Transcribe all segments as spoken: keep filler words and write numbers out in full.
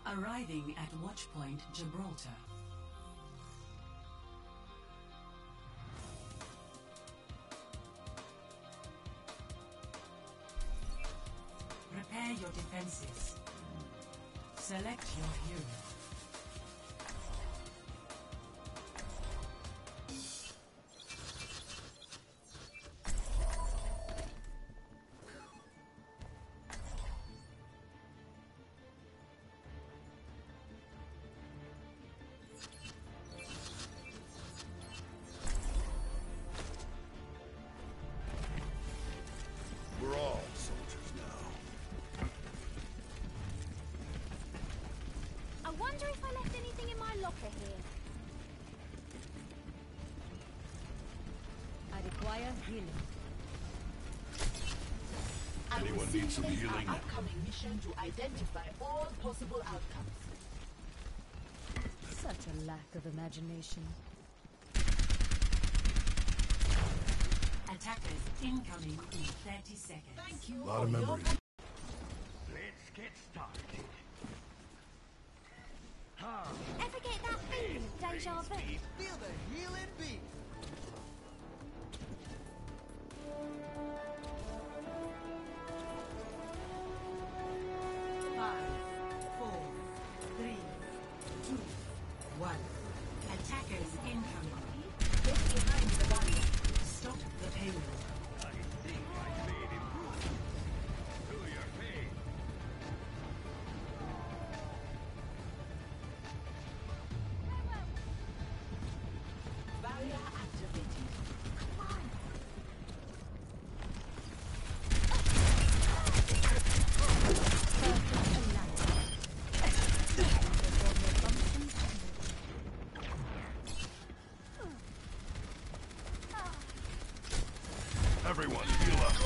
Arriving at Watchpoint Gibraltar. Prepare your defenses. Select your hero. We're all soldiers now. I wonder if I left anything in my locker here. I require healing. Anyone need some healing? Our upcoming mission to identify all possible outcomes. Such a lack of imagination. Attackers incoming in thirty seconds. Thank you. A lot of for your memories. Let's get started. Ah, Ever get that feeling of deja vu? Feel the healing beat. Five, four, three, two, one. Attackers incoming. Get behind the barrier. Stop the payload. I think I made improvement. To your pain. Barrier activated. Come on. Everyone, heal up.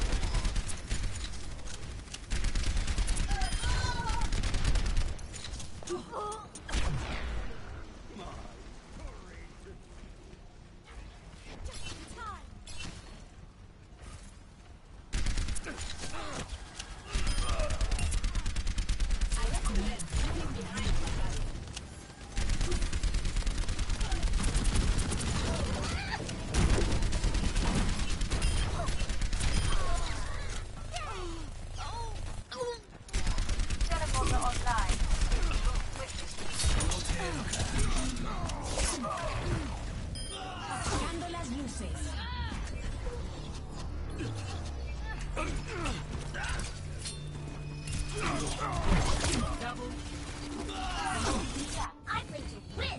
I recommend moving behind the barrier. Teleporter online. Dando las luces. Double. Yeah, I bring to win.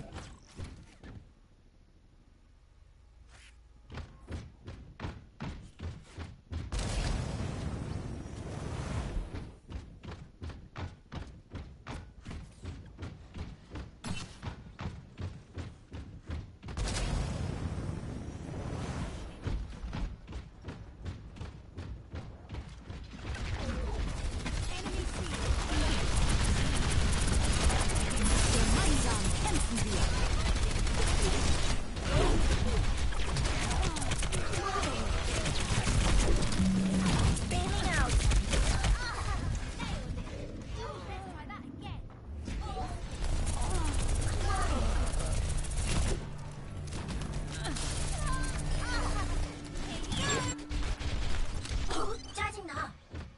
Enemy seen. Gemeinsam kämpfen wir. Bailing out. Let's try that again. 짜증나.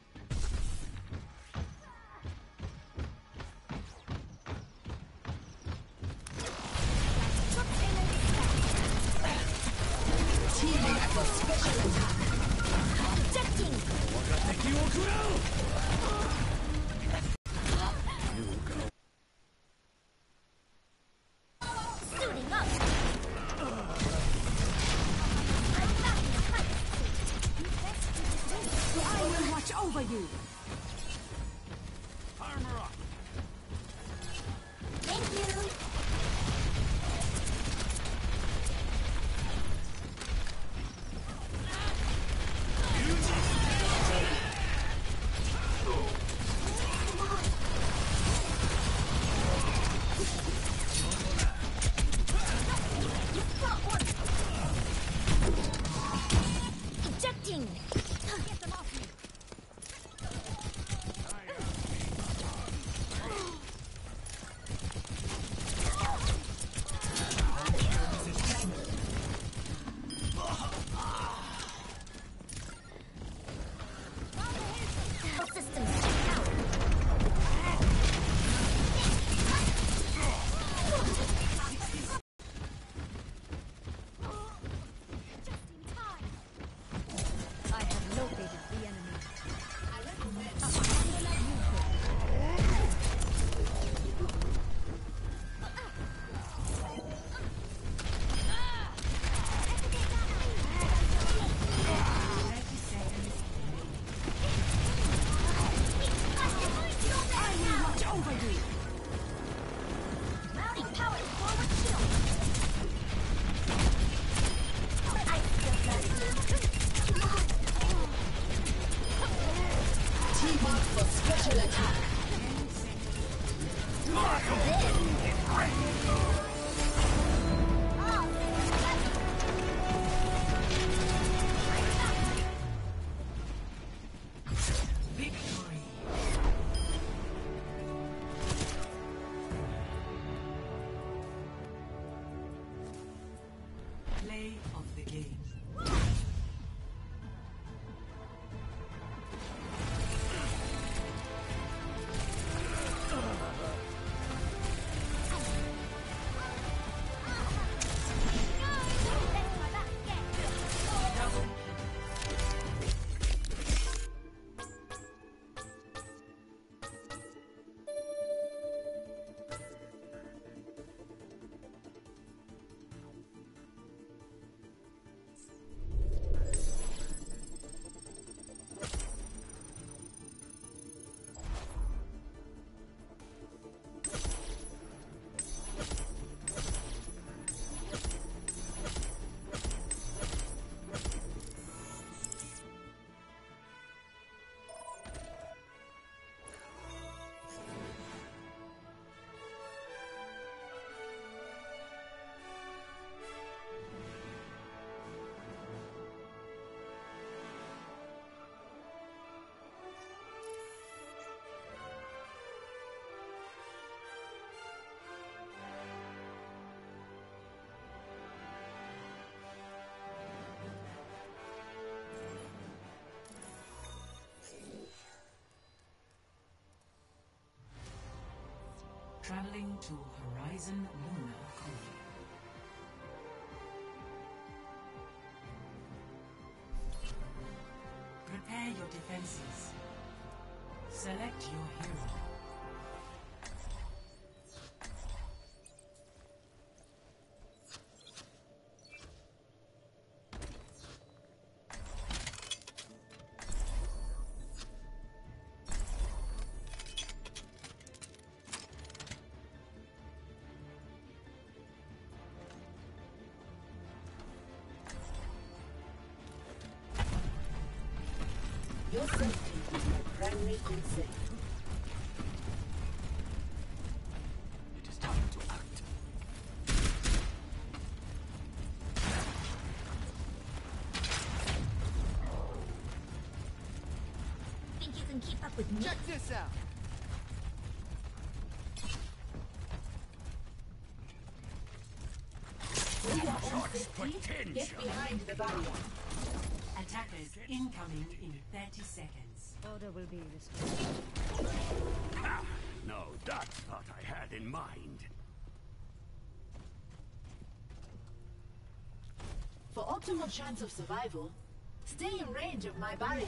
Objecting. Suiting up. I'm back in the fight. I will watch over you. Armor up. Thank you. Ejecting. Get them off me. Traveling to Horizon Lunar Colony. Prepare your defenses. Select your hero. Your safety is my primary concern. It is time to act. Think you can keep up with me? Check this out. For your own safety, get behind the barrier. Attackers incoming in thirty seconds. Order will be restored. Ha! No, that's what I had in mind. For optimal chance of survival, stay in range of my barriers.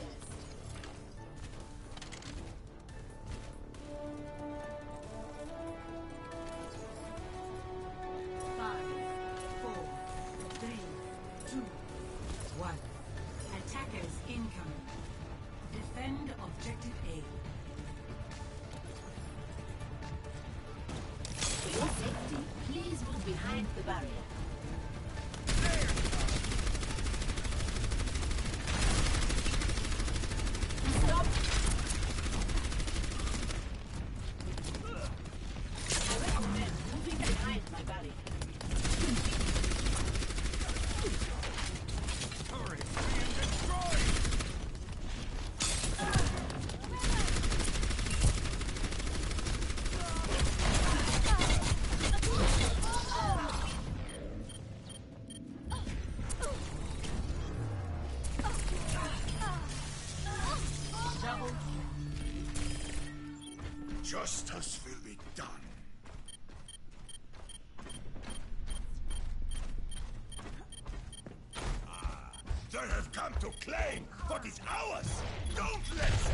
Five, four, three, two, one. Attackers incoming. Defend objective A. For your safety, please move behind the barrier. Stop! I recommend moving behind my barrier. Turret being destroyed! Double Justice will be done. Ah, they have come to claim what is ours. Don't let them.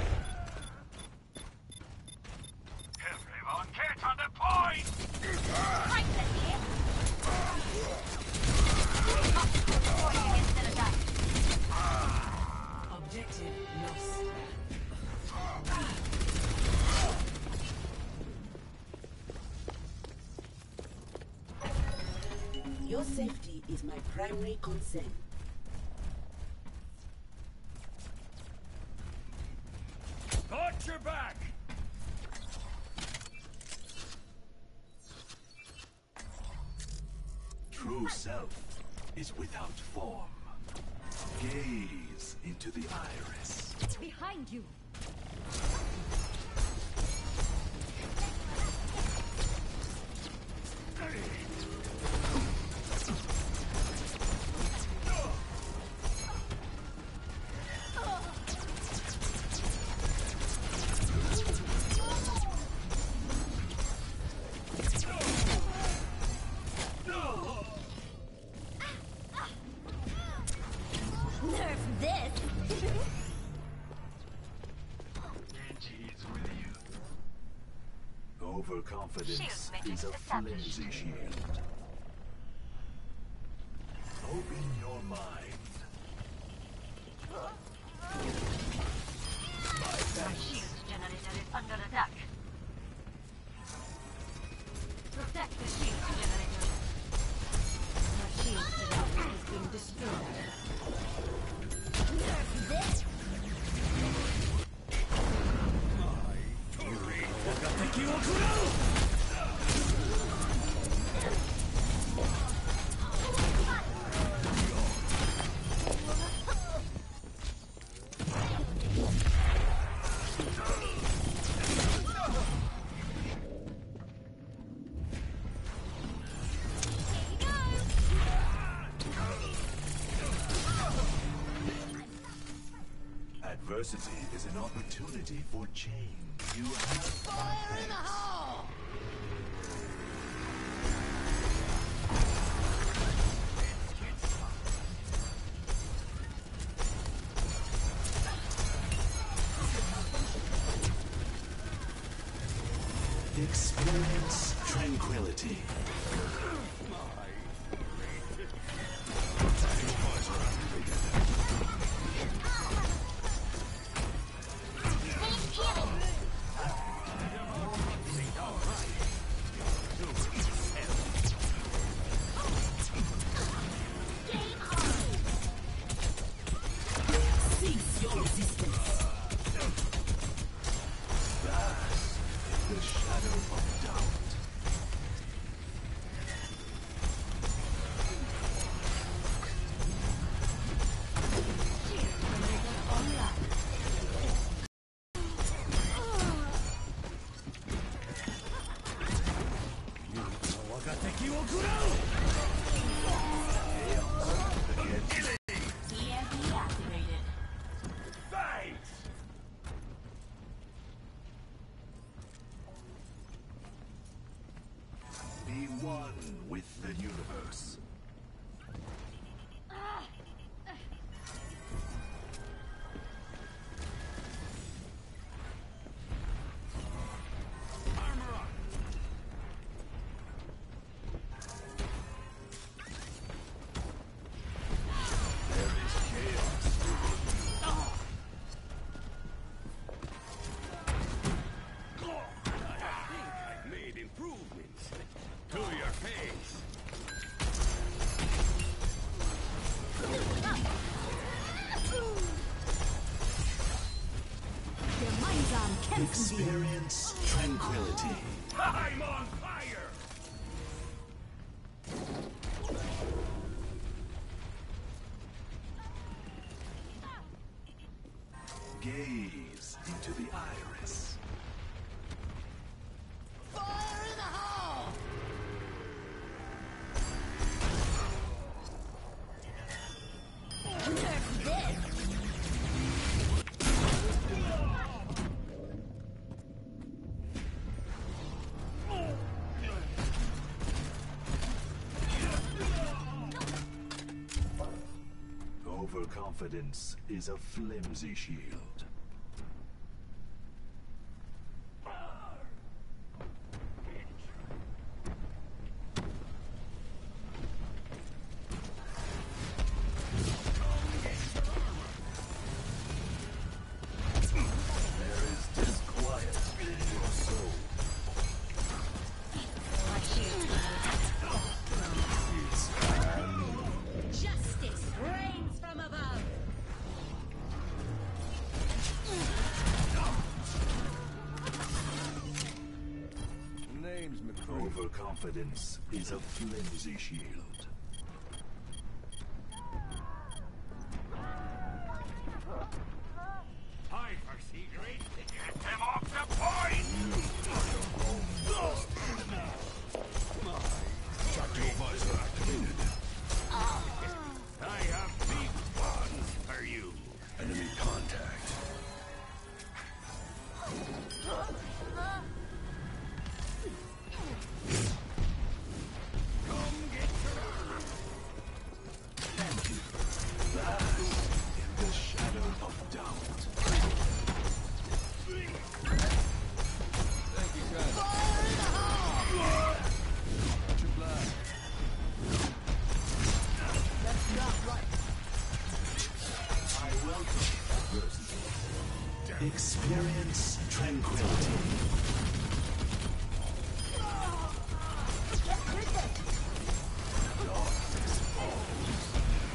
Everyone get on the point! objective lost. Your safety is my primary concern. Got your back! True self is without form. Gaze into the iris. Behind you! Nerf this! Overconfidence is a flimsy shield. Open your mind. My thanks. Shield generator is under attack. Protect the shield generator. Our shield generator is being destroyed. Nerf this! Adversity is an opportunity for change. You have Fire in the hole! Experience tranquility. Cease your resistance. The shadow of doubt. Thanks! Be one with the universe. There is chaos. I've made improvements. To your face. Your mind's on Kensington. Experience tranquility. I'm on fire! Gaze into the iris. Fire in the hole! Overconfidence is a flimsy shield. There is disquiet in your soul. My shield. Justice reigns from above. Name's McCree. Overconfidence is a flimsy shield. I foresee great to get them off the point! Shut your visor activated. I have big ones for you. Enemy contact. Come get your Thank you. Bask in the shadow of doubt. Thank you, guys. Fire in the hole! Too blind. That's not right. I welcome adversity. Experience tranquility. Darkness falls.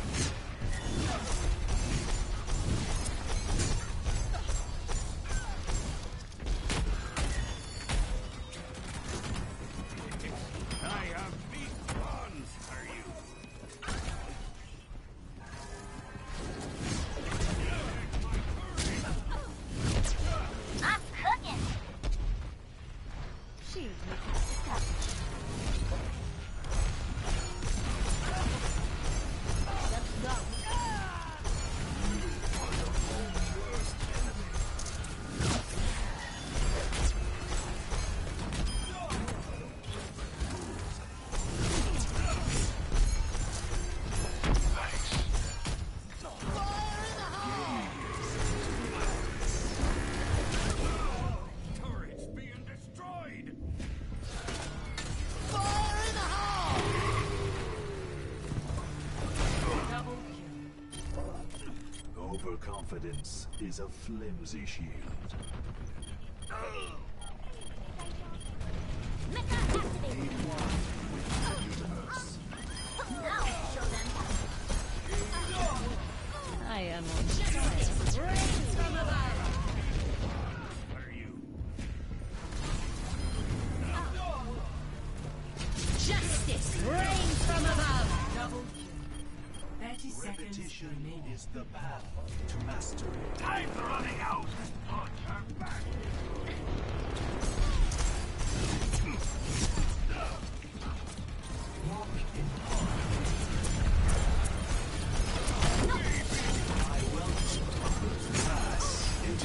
I have big ones for you. I'm cooking. Overconfidence is a flimsy shield. Mecha activated. Be one with the universe. Now I'll show them. I am on Justice reigns from above. What are you? Justice reigns from above. Double kill. thirty seconds Repetition remaining. is the path to mastery. Time's running out. On her back. Walk in harmony. I welcome others pass into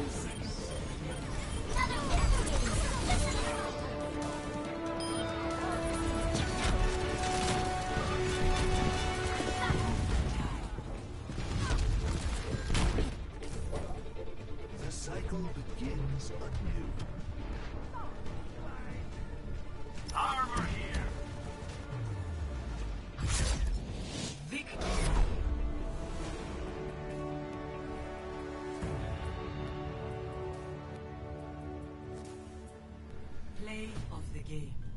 the cycle begins anew. Armor here. Victory. Play of the game.